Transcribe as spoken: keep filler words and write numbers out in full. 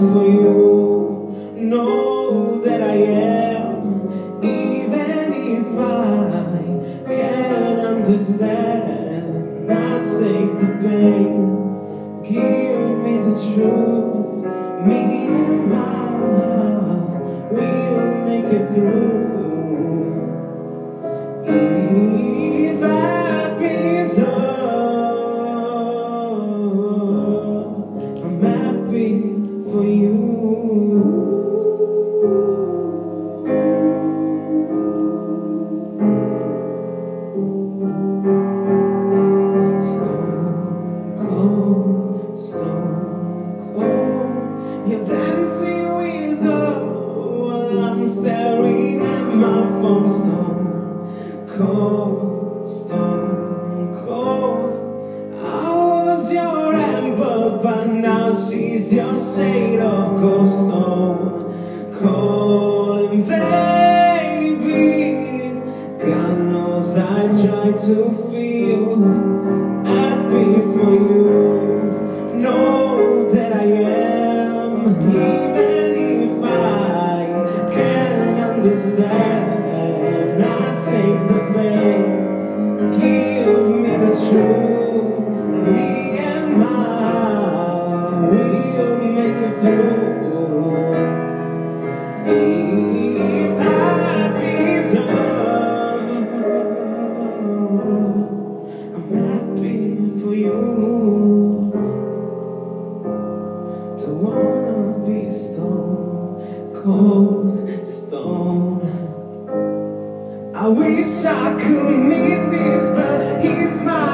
for you. Know that I am, even if I can't understand. I take the pain, give me the truth. Me and my, we'll make it through. If happy's all, I'm happy for you. Stone cold, stone cold, you're dancing with her while I'm staring at my phone. Stone cold, stone cold, I was your amber, but now she's your shade of cold. Stone cold, and baby, God knows I try to feel happy for you. Know that I am, even if I can't understand. I take the pain, give me the truth. Me and my, we'll make it through. If happy's all, I'm happy for you. Don't wanna be stone cold, stone. I wish I could meet this, but he's my